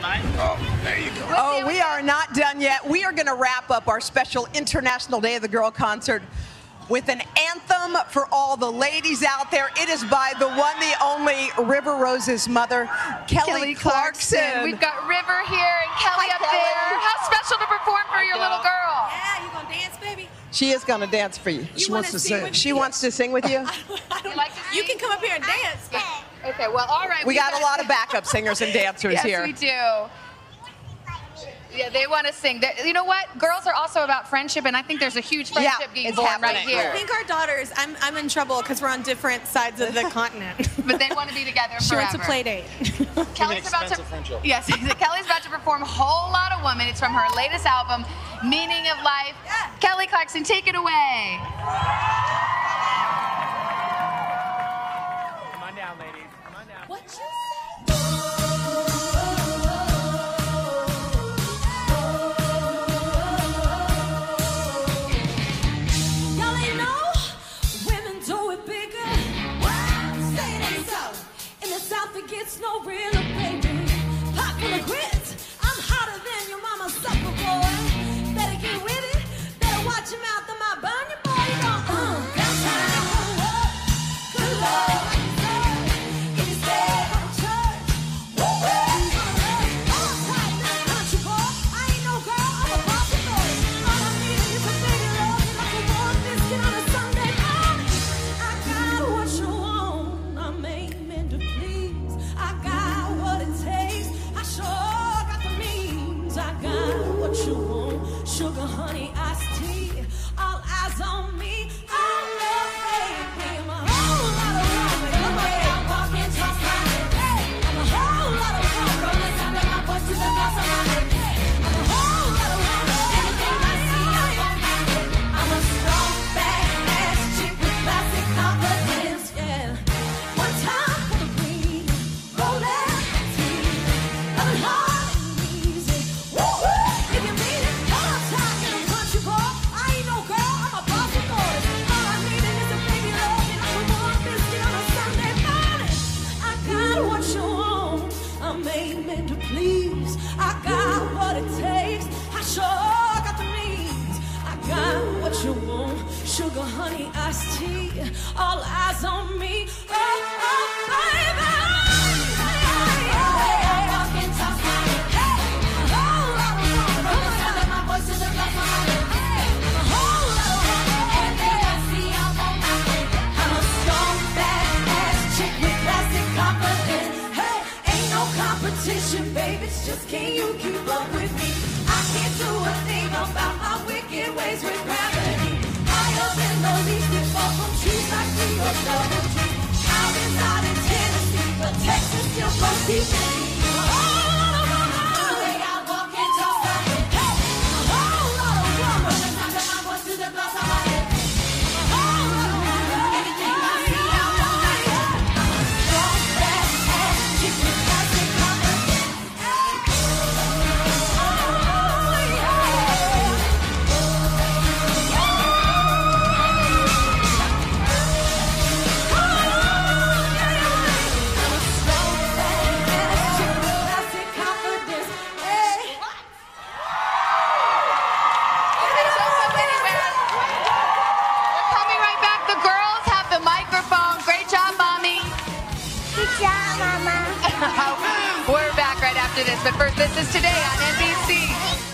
Oh, there you go. Oh, we are not done yet. We are going to wrap up our special International Day of the Girl concert with an anthem for all the ladies out there. It is by the one, the only River Rose's mother, Kelly Clarkson. We've got River here and Kelly up there. How special to perform for your little girl. Yeah, you gonna dance, baby? She is going to dance for you. She wants to sing. She wants to sing with you? You can come up here and dance. Okay, well, all right. We got a lot of backup singers and dancers here. Yes, we do. Yeah, they want to sing. You know what? Girls are also about friendship, and I think there's a huge friendship being born right here. I think our daughters, I'm in trouble because we're on different sides of the continent. But they want to be together forever. She wants a play date. Kelly's about to, yes, Kelly's about to perform Whole Lotta Woman. It's from her latest album, Meaning of Life. Yeah. Kelly Clarkson, take it away. Come on down, ladies. Come on down. What you say? It's no real baby. Pop full of grits. I'm hotter than your mama's supper boy. Better get with it. Better watch your mouth or my burn your boy. You gon' that's how good love. If you stay on church, all right, now country boy. I ain't no girl, I'm a bossy boy. All I need is a baby love and like a warm biscuit on a Sunday morning. I got what you want. I'm aiming to please. I got what it takes. I sure got the means. I got what you want. Sugar, honey, iced tea. All eyes on me. I love baby. I'm a whole lot of woman. The way I walk and talk, I'm a whole lot of woman. From the sound of my voice to the boss of my head. I'm a whole lot of woman. Everything I see, I want. I'm a strong, badass chick with classic confidence. Yeah. One time for the queen. Roll that tea. Loving hard and easy. Woo-woo. If you mean it, all I'm talking a country boy. I ain't no girl, I'm a bossy boy. All I need is a baby love and like a warm biscuit on a Sunday morning. I got what you want. I'm aiming to please. I got what it takes. I sure got the means. I got what you want. Sugar, honey, iced tea. All eyes on me. Oh, baby. Baby, just can't you keep up with me? I can't do a thing about my wicked ways with gravity. Higher than the least that fall from trees like we or double G. I reside in Tennessee, but Texas still goes deep in me. The way I walk and talk, a whole lot of woman. From the sound of my voice to the gloss of my head. A whole lot of woman. Everything I see, I want. I'm a strong, badass chick with classic confidence. We're back right after this, but first, this is Today on NBC.